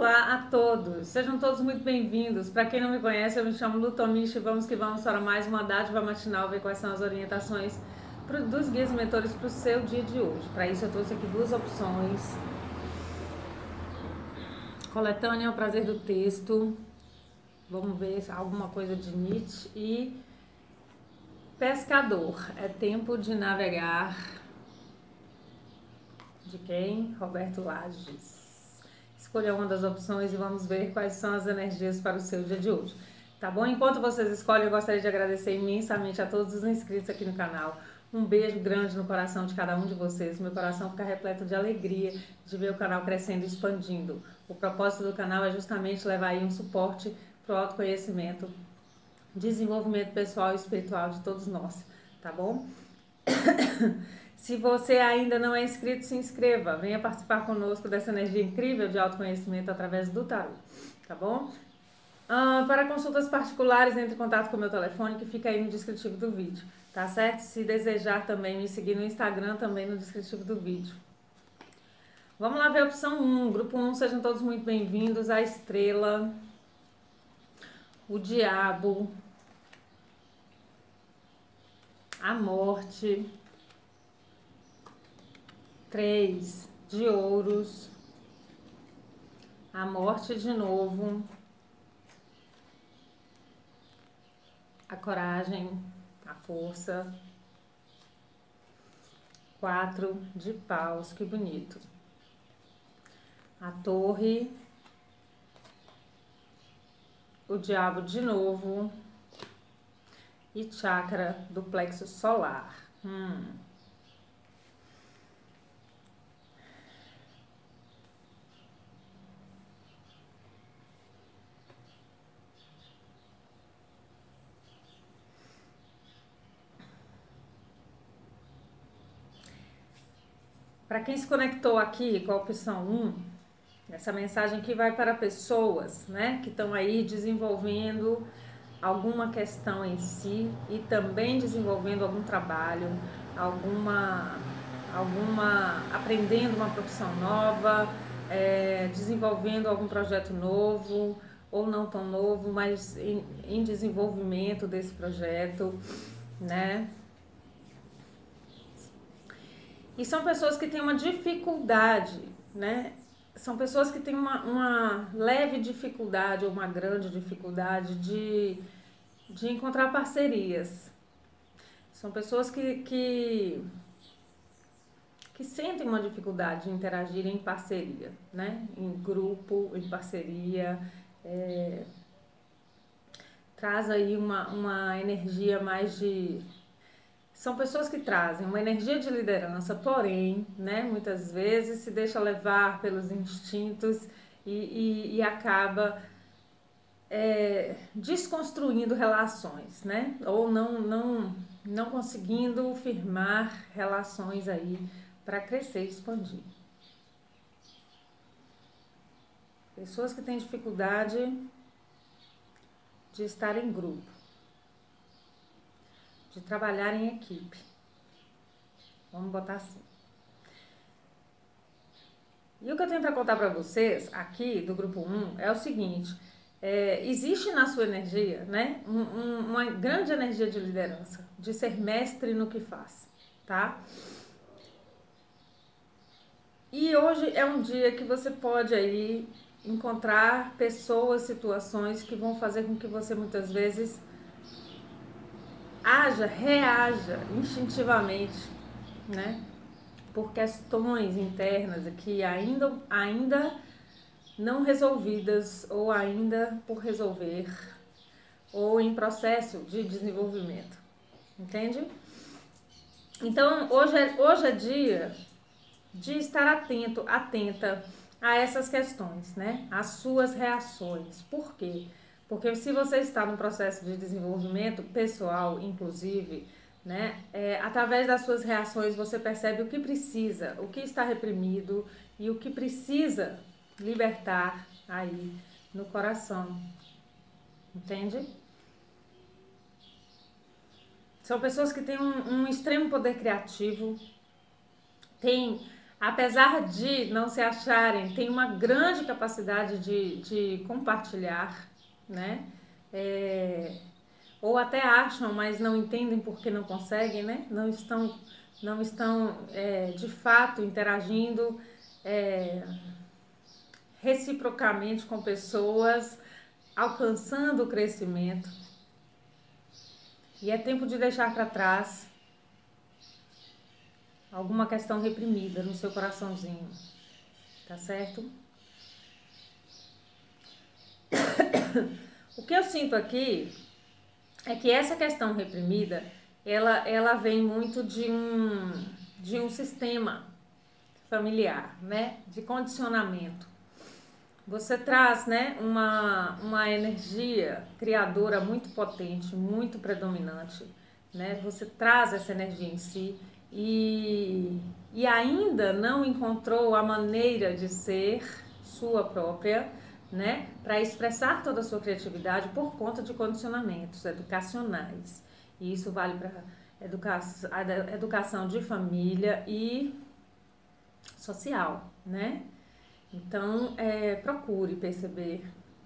Olá a todos, sejam todos muito bem-vindos. Para quem não me conhece, eu me chamo Lu Tomichi e vamos que vamos para mais uma dádiva matinal, ver quais são as orientações dos guias e mentores para o seu dia de hoje. Para isso eu trouxe aqui duas opções. Coletânea é o prazer do texto, vamos ver alguma coisa de Nietzsche, e Pescador, é tempo de navegar, de quem? Roberto Lages. Escolha uma das opções e vamos ver quais são as energias para o seu dia de hoje. Tá bom? Enquanto vocês escolhem, eu gostaria de agradecer imensamente a todos os inscritos aqui no canal. Um beijo grande no coração de cada um de vocês. Meu coração fica repleto de alegria de ver o canal crescendo e expandindo. O propósito do canal é justamente levar aí um suporte para o autoconhecimento, desenvolvimento pessoal e espiritual de todos nós. Tá bom? Se você ainda não é inscrito, se inscreva. Venha participar conosco dessa energia incrível de autoconhecimento através do tarô, tá bom? Para consultas particulares, entre em contato com o meu telefone que fica aí no descritivo do vídeo, tá certo? Se desejar também me seguir no Instagram, também no descritivo do vídeo. Vamos lá ver a opção 1, grupo 1, sejam todos muito bem-vindos. A estrela, o diabo, a morte, 3 de ouros, a morte de novo, a coragem, a força, 4 de paus, que bonito, a torre, o diabo de novo e chakra do plexo solar. Para quem se conectou aqui com a opção 1, essa mensagem aqui vai para pessoas, né, que estão aí desenvolvendo alguma questão em si e também desenvolvendo algum trabalho, aprendendo uma profissão nova, desenvolvendo algum projeto novo ou não tão novo, mas em desenvolvimento desse projeto, né? E são pessoas que têm uma dificuldade, né? São pessoas que têm uma leve dificuldade ou uma grande dificuldade de encontrar parcerias. São pessoas que sentem uma dificuldade de interagir em parceria, né? Em grupo, em parceria. Traz aí uma energia mais de... São pessoas que trazem uma energia de liderança, porém, né, muitas vezes se deixa levar pelos instintos e acaba desconstruindo relações, né? Ou não conseguindo firmar relações aí para crescer e expandir. Pessoas que têm dificuldade de estar em grupo, de trabalhar em equipe. Vamos botar assim. E o que eu tenho para contar para vocês aqui do grupo 1 é o seguinte: existe na sua energia, né, uma grande energia de liderança, de ser mestre no que faz, tá? E hoje é um dia que você pode aí encontrar pessoas, situações que vão fazer com que você muitas vezes reaja instintivamente, né? Por questões internas que ainda não resolvidas ou ainda por resolver ou em processo de desenvolvimento, entende? Então hoje é dia de estar atenta a essas questões, né? As suas reações. Por quê? Porque se você está no processo de desenvolvimento pessoal, inclusive, né, através das suas reações você percebe o que precisa, o que está reprimido e o que precisa libertar aí no coração, entende? São pessoas que têm um extremo poder criativo, têm apesar de não se acharem, tem uma grande capacidade de compartilhar, né? Ou até acham, mas não entendem porque não conseguem, né? Não estão de fato interagindo reciprocamente com pessoas, alcançando o crescimento. E é tempo de deixar para trás alguma questão reprimida no seu coraçãozinho, tá certo? O que eu sinto aqui é que essa questão reprimida, ela vem muito de um sistema familiar, né? De condicionamento. Você traz, né, uma energia criadora muito potente, muito predominante, né? Você traz essa energia em si e ainda não encontrou a maneira de ser sua própria, né, para expressar toda a sua criatividade por conta de condicionamentos educacionais. E isso vale para a educação de família e social, né? Então, procure perceber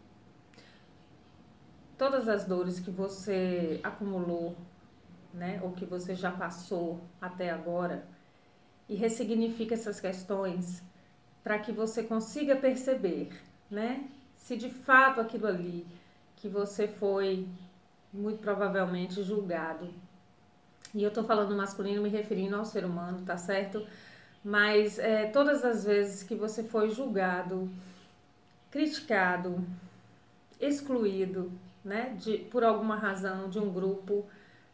todas as dores que você acumulou, né, ou que você já passou até agora e ressignifique essas questões para que você consiga perceber, né, se de fato aquilo ali que você foi muito provavelmente julgado. E eu tô falando masculino me referindo ao ser humano, tá certo? Mas todas as vezes que você foi julgado, criticado, excluído, né, por alguma razão de um grupo,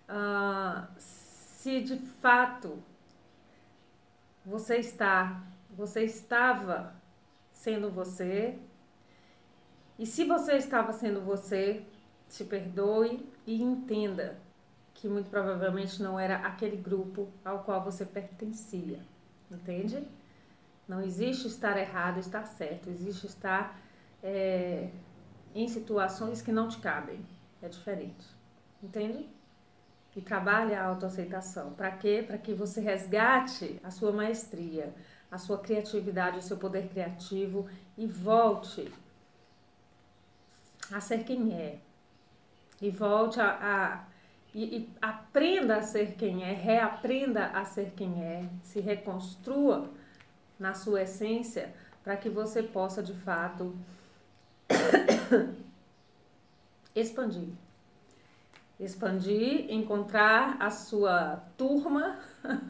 se de fato você estava sendo você, e se você estava sendo você, se perdoe e entenda que muito provavelmente não era aquele grupo ao qual você pertencia, entende? Não existe estar errado e estar certo, existe estar em situações que não te cabem, é diferente, entende? E trabalhe a autoaceitação. Para quê? Para que você resgate a sua maestria, a sua criatividade, o seu poder criativo e volte a ser quem é. E volte e aprenda a ser quem é, reaprenda a ser quem é, se reconstrua na sua essência para que você possa de fato expandir, encontrar a sua turma,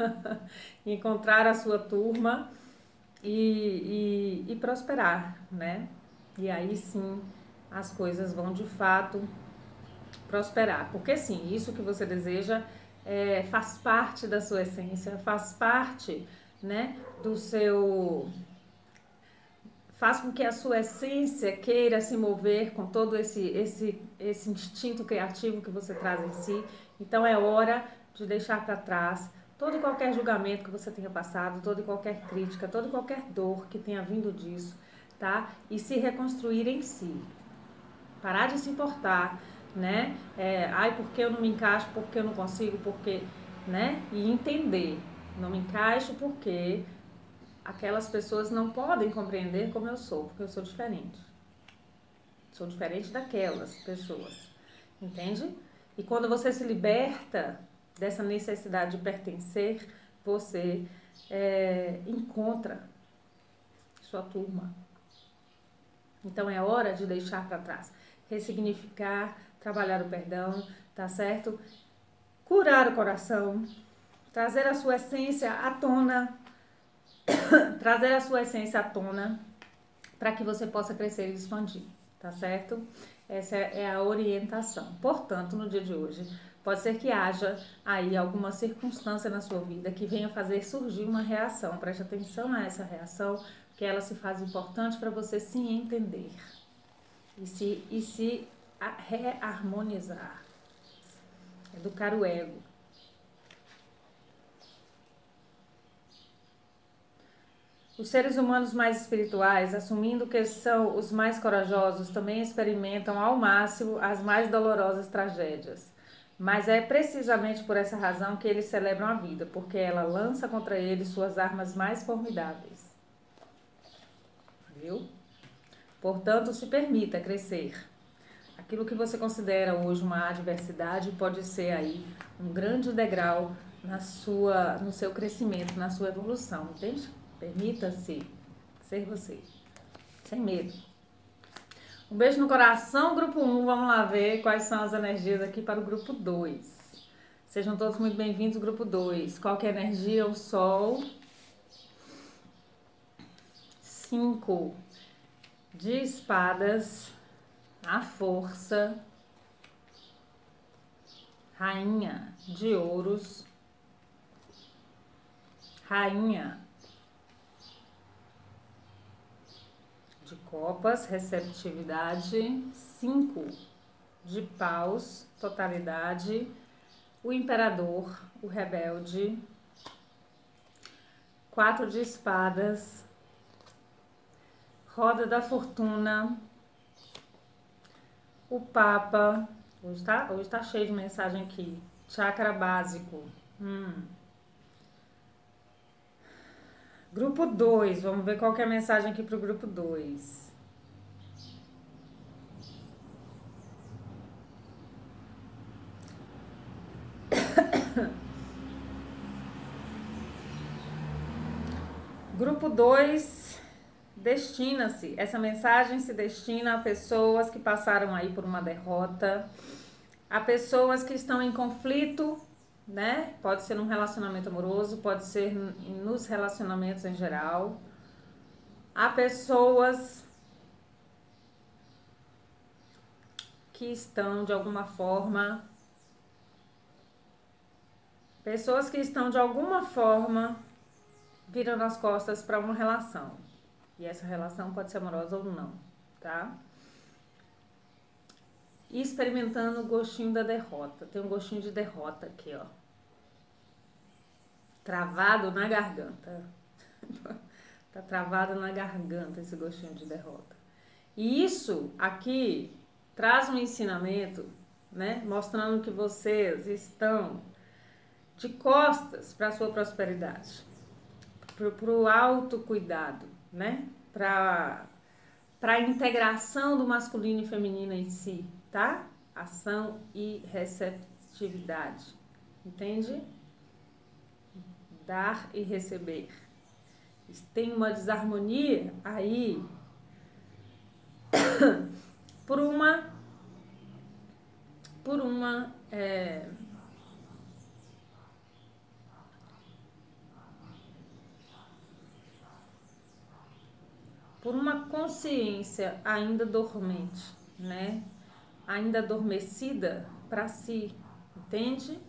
e prosperar, né? E aí sim as coisas vão de fato prosperar, porque sim, isso que você deseja faz parte da sua essência, faz parte, né, do seu... Faz com que a sua essência queira se mover com todo esse instinto criativo que você traz em si. Então é hora de deixar para trás todo e qualquer julgamento que você tenha passado, toda e qualquer crítica, toda e qualquer dor que tenha vindo disso, tá? E se reconstruir em si. Parar de se importar, né? Ai, porque eu não me encaixo, porque eu não consigo, porque, né? E entender, não me encaixo porque aquelas pessoas não podem compreender como eu sou, porque eu sou diferente. Sou diferente daquelas pessoas, entende? E quando você se liberta dessa necessidade de pertencer, você encontra sua turma. Então é hora de deixar para trás, ressignificar, trabalhar o perdão, tá certo? Curar o coração, trazer a sua essência à tona, para que você possa crescer e expandir, tá certo? Essa é a orientação. Portanto, no dia de hoje, pode ser que haja aí alguma circunstância na sua vida que venha fazer surgir uma reação. Preste atenção a essa reação, que ela se faz importante para você se entender e se reharmonizar, educar o ego. Os seres humanos mais espirituais, assumindo que são os mais corajosos, também experimentam ao máximo as mais dolorosas tragédias. Mas é precisamente por essa razão que eles celebram a vida, porque ela lança contra eles suas armas mais formidáveis. Viu? Portanto, se permita crescer. Aquilo que você considera hoje uma adversidade pode ser aí um grande degrau no seu crescimento, na sua evolução, entende? Permita-se ser você, sem medo. Um beijo no coração, grupo 1. Vamos lá ver quais são as energias aqui para o grupo 2. Sejam todos muito bem-vindos, grupo 2. Qual que é a energia? O Sol. 5 de espadas. A força. Rainha de ouros. Rainha de copas, receptividade. 5 de paus, totalidade. O imperador, o rebelde. 4 de espadas. Roda da fortuna. O papa. Hoje tá cheio de mensagem aqui. Chakra básico. Grupo 2, vamos ver qual que é a mensagem aqui pro grupo 2. Grupo 2, destina-se. Essa mensagem se destina a pessoas que passaram aí por uma derrota, a pessoas que estão em conflito, né? Pode ser num relacionamento amoroso, pode ser nos relacionamentos em geral. Há pessoas que estão de alguma forma, virando as costas para uma relação. E essa relação pode ser amorosa ou não, tá? E experimentando o gostinho da derrota. Tem um gostinho de derrota aqui, ó. Travado na garganta. Tá travado na garganta esse gostinho de derrota. E isso aqui traz um ensinamento, né? Mostrando que vocês estão de costas para a sua prosperidade. Pro autocuidado, né? Para a integração do masculino e feminino em si, tá? Ação e receptividade. Entende? Dar e receber. Tem uma desarmonia aí por uma consciência ainda dormente, né? Ainda adormecida para si, entende?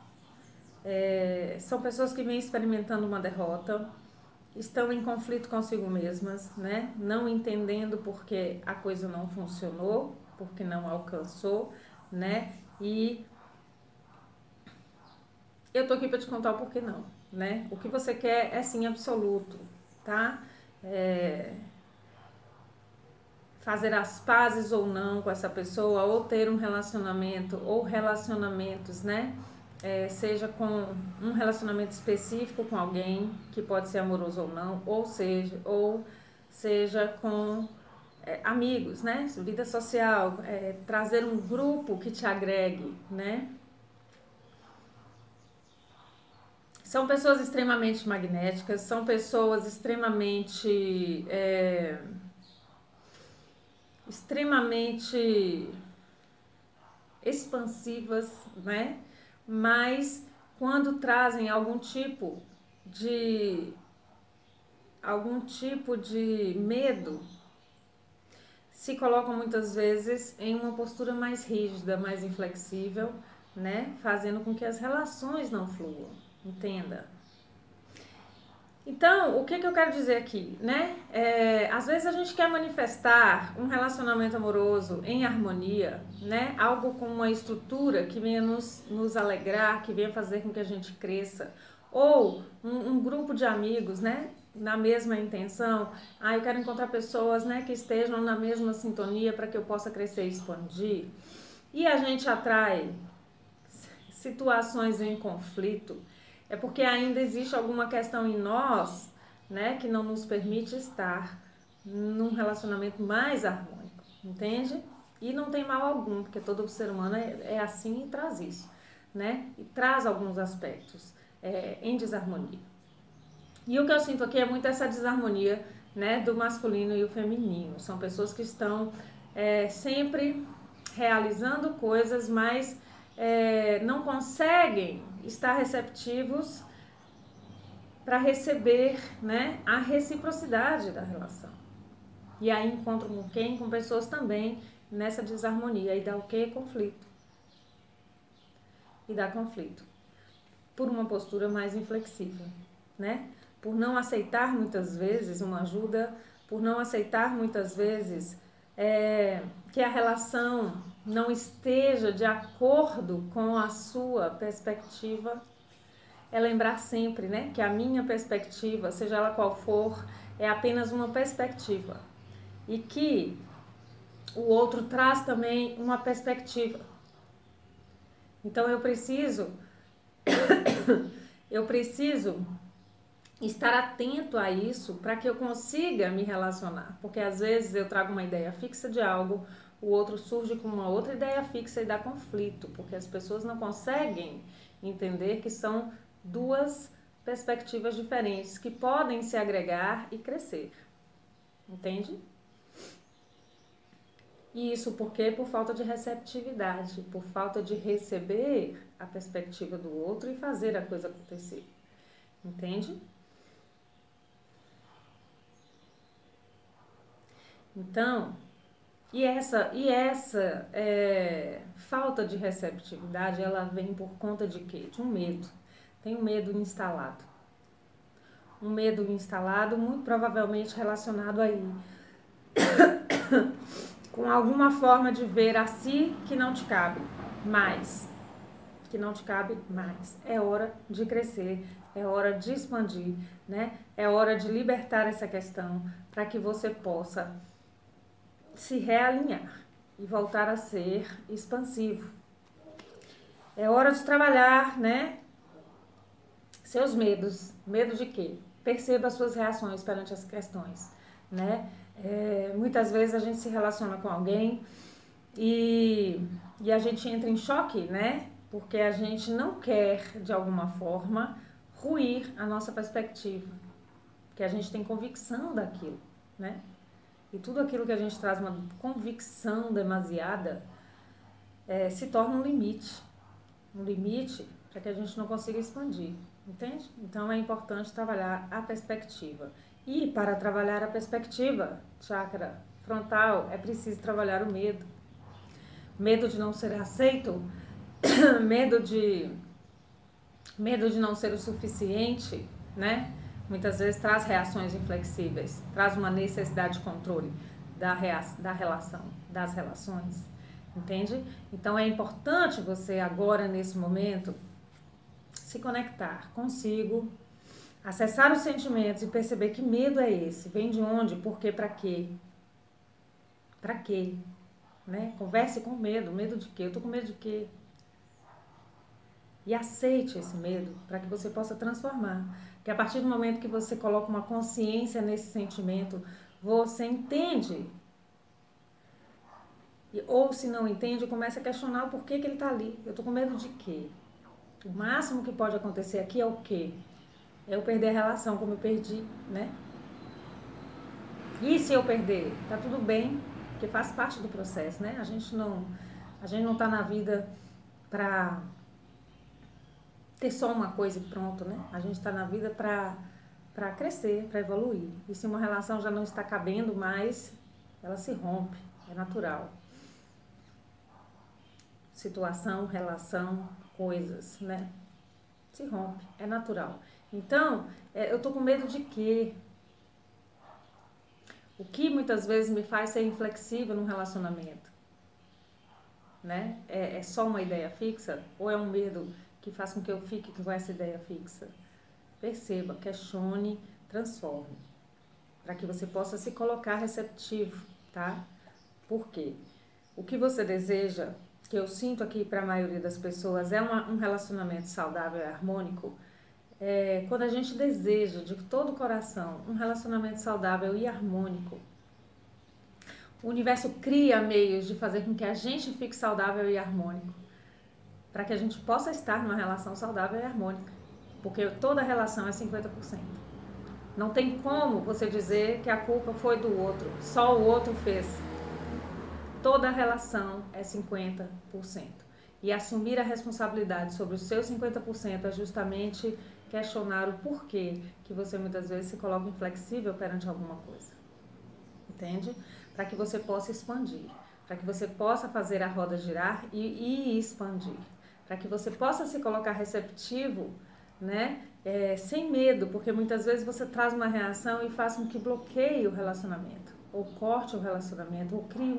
São pessoas que vêm experimentando uma derrota, estão em conflito consigo mesmas, né? Não entendendo porque a coisa não funcionou, porque não alcançou, né? E eu tô aqui para te contar o porquê não, né? O que você quer é sim absoluto, tá? Fazer as pazes ou não com essa pessoa, ou ter um relacionamento, ou relacionamentos, né? Seja com um relacionamento específico com alguém, que pode ser amoroso ou não, ou seja com amigos, né? Vida social, trazer um grupo que te agregue, né? São pessoas extremamente magnéticas, são pessoas extremamente expansivas, né? Mas quando trazem algum tipo de medo, se colocam muitas vezes em uma postura mais rígida, mais inflexível, né? Fazendo com que as relações não fluam, entenda. Então, o que eu quero dizer aqui, né? Às vezes a gente quer manifestar um relacionamento amoroso em harmonia, né? Algo com uma estrutura que venha nos alegrar, que venha fazer com que a gente cresça. Ou um grupo de amigos, né? Na mesma intenção. Eu quero encontrar pessoas, né, que estejam na mesma sintonia para que eu possa crescer e expandir. E a gente atrai situações em conflito, é porque ainda existe alguma questão em nós, né, que não nos permite estar num relacionamento mais harmônico, entende? E não tem mal algum, porque todo ser humano é assim e traz isso, né? E traz alguns aspectos em desarmonia. E o que eu sinto aqui é muito essa desarmonia, né, do masculino e o feminino. São pessoas que estão sempre realizando coisas, mas não conseguem estar receptivos para receber, né, a reciprocidade da relação. E aí encontro com quem? Com pessoas também nessa desarmonia. E dá o quê? Conflito. E dá conflito. Por uma postura mais inflexível, né? Por não aceitar muitas vezes uma ajuda, por não aceitar muitas vezes que a relação não esteja de acordo com a sua perspectiva. É lembrar sempre, né, que a minha perspectiva, seja ela qual for, é apenas uma perspectiva. E que o outro traz também uma perspectiva. Então eu preciso estar atento a isso para que eu consiga me relacionar. Porque às vezes eu trago uma ideia fixa de algo, o outro surge com uma outra ideia fixa e dá conflito, porque as pessoas não conseguem entender que são duas perspectivas diferentes que podem se agregar e crescer. Entende? E isso por quê? Por falta de receptividade, por falta de receber a perspectiva do outro e fazer a coisa acontecer. Entende? Então, e essa falta de receptividade, ela vem por conta de quê? De um medo. Tem um medo instalado. Um medo instalado, muito provavelmente relacionado aí com alguma forma de ver a si que não te cabe mais. Que não te cabe mais. É hora de crescer, é hora de expandir, né? É hora de libertar essa questão para que você possa se realinhar e voltar a ser expansivo. É hora de trabalhar, né? Seus medos. Medo de quê? Perceba as suas reações perante as questões, né? Muitas vezes a gente se relaciona com alguém e a gente entra em choque, né? Porque a gente não quer, de alguma forma, ruir a nossa perspectiva. Porque a gente tem convicção daquilo, né? E tudo aquilo que a gente traz uma convicção demasiada se torna um limite. Um limite para que a gente não consiga expandir, entende? Então é importante trabalhar a perspectiva. E para trabalhar a perspectiva, chakra frontal, é preciso trabalhar o medo. Medo de não ser aceito, medo de não ser o suficiente, né? Muitas vezes traz reações inflexíveis, traz uma necessidade de controle da relação, das relações, entende? Então é importante você agora, nesse momento, se conectar consigo, acessar os sentimentos e perceber que medo é esse, vem de onde, por quê, pra quê? Pra quê? Né? Converse com medo. Medo de quê? Eu tô com medo de quê? E aceite esse medo para que você possa transformar. Porque a partir do momento que você coloca uma consciência nesse sentimento, você entende. Ou se não entende, começa a questionar o porquê que ele está ali. Eu tô com medo de quê? O máximo que pode acontecer aqui é o quê? É eu perder a relação como eu perdi, né? E se eu perder? Tá tudo bem, porque faz parte do processo, né? A gente não tá na vida pra ter só uma coisa e pronto, né? A gente tá na vida pra crescer, pra evoluir. E se uma relação já não está cabendo mais, ela se rompe, é natural. Situação, relação, coisas, né? Se rompe, é natural. Então, eu tô com medo de quê? O que muitas vezes me faz ser inflexível num relacionamento? Né? É só uma ideia fixa? Ou é um medo que faz com que eu fique com essa ideia fixa? Perceba, questione, transforme. Para que você possa se colocar receptivo, tá? Por quê? O que você deseja que eu sinto aqui para a maioria das pessoas é um relacionamento saudável e harmônico, quando a gente deseja de todo o coração um relacionamento saudável e harmônico, o universo cria meios de fazer com que a gente fique saudável e harmônico, para que a gente possa estar numa relação saudável e harmônica, porque toda relação é 50%. Não tem como você dizer que a culpa foi do outro, só o outro fez. Toda relação é 50%. E assumir a responsabilidade sobre os seus 50% é justamente questionar o porquê que você muitas vezes se coloca inflexível perante alguma coisa. Entende? Para que você possa expandir, para que você possa fazer a roda girar e expandir, para que você possa se colocar receptivo, né? Sem medo, porque muitas vezes você traz uma reação e faz com que bloqueie o relacionamento, ou corte o relacionamento, ou crie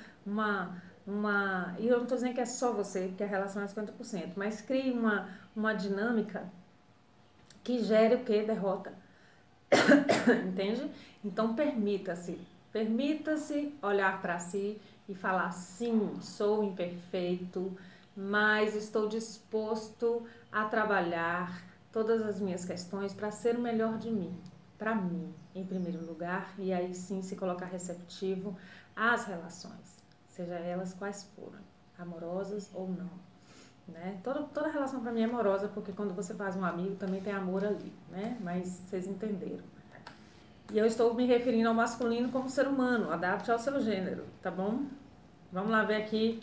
e eu não estou dizendo que é só você, porque a relação é 50%, mas crie uma dinâmica que gere o que? Derrota. Entende? Então permita-se olhar para si e falar: sim, sou imperfeito, mas estou disposto a trabalhar todas as minhas questões para ser o melhor de mim, para mim, em primeiro lugar, e aí sim se colocar receptivo às relações, seja elas quais forem, amorosas ou não, né? Toda relação para mim é amorosa, porque quando você faz um amigo também tem amor ali, né? Mas vocês entenderam. E eu estou me referindo ao masculino como ser humano, adapte ao seu gênero, tá bom? Vamos lá ver aqui.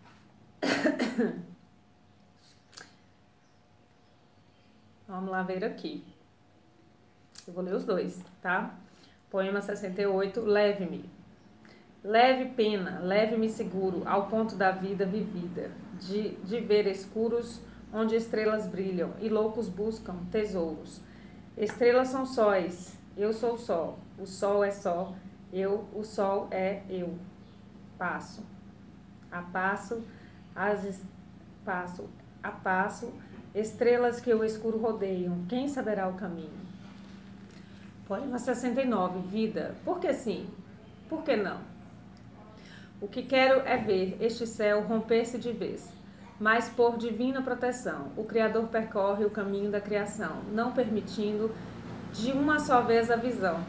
Vamos lá ver aqui. Eu vou ler os dois, tá? Poema 68, leve-me. Leve pena, leve-me seguro ao ponto da vida vivida, de ver escuros onde estrelas brilham e loucos buscam tesouros. Estrelas são sóis, eu sou o sol é só, o sol é eu. Passo a passo, passo a passo, estrelas que o escuro rodeiam, quem saberá o caminho? Poema 69, vida, por que sim? Por que não? O que quero é ver este céu romper-se de vez, mas por divina proteção, o Criador percorre o caminho da criação, não permitindo de uma só vez a visão.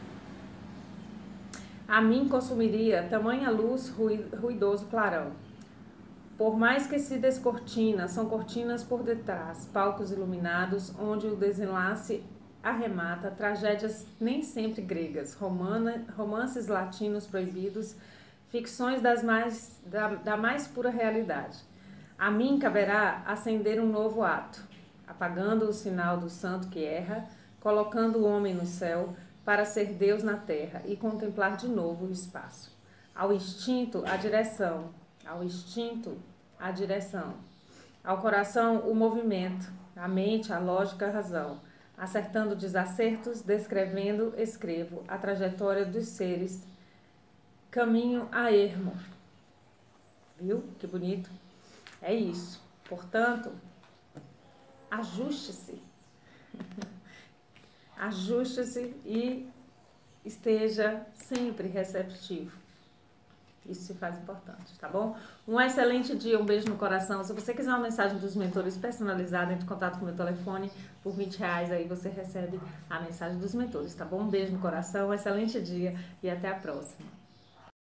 A mim consumiria tamanha luz, ruidoso clarão. Por mais que se descortina, são cortinas por detrás, palcos iluminados, onde o desenlace arremata, tragédias nem sempre gregas, romances latinos proibidos, ficções da mais pura realidade. A mim caberá acender um novo ato, apagando o sinal do santo que erra, colocando o homem no céu, para ser Deus na terra e contemplar de novo o espaço. Ao instinto, a direção. Ao instinto, a direção. Ao coração, o movimento. À mente, a lógica, a razão. Acertando desacertos, descrevendo, escrevo a trajetória dos seres. Caminho a ermo. Viu? Que bonito. É isso. Portanto, ajuste-se. Ajuste-se e esteja sempre receptivo. Isso se faz importante, tá bom? Um excelente dia, um beijo no coração. Se você quiser uma mensagem dos mentores personalizada, entre em contato com o meu telefone por R$20, aí você recebe a mensagem dos mentores, tá bom? Um beijo no coração, um excelente dia e até a próxima.